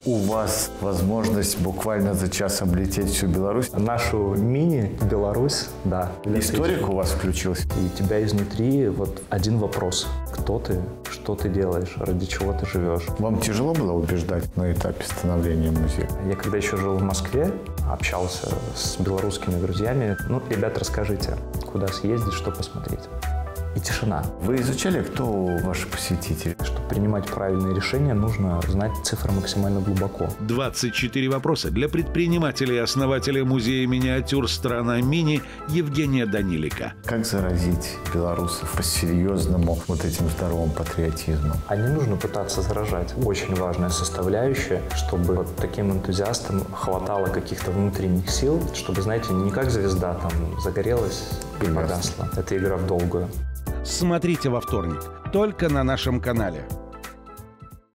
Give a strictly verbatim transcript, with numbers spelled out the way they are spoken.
У вас возможность буквально за час облететь всю Беларусь. Нашу мини-Беларусь, да. Историк у вас включился. И тебя изнутри вот один вопрос. Кто ты? Что ты делаешь? Ради чего ты живешь? Вам тяжело было убеждать на этапе становления музея? Я когда еще жил в Москве, общался с белорусскими друзьями. Ну, ребят, расскажите, куда съездить, что посмотреть. И тишина. Вы изучали, кто ваши посетители? Чтобы принимать правильные решения, нужно знать цифры максимально глубоко. двадцать четыре вопроса для предпринимателей и основателя музея миниатюр «Страна Мини» Евгения Данилика. Как заразить белорусов по-серьезному вот этим здоровым патриотизмом? А не нужно пытаться заражать. Очень важная составляющая, чтобы вот таким энтузиастам хватало каких-то внутренних сил, чтобы, знаете, не как звезда там загорелась и погасла. Это игра в долгую. Смотрите во вторник только на нашем канале.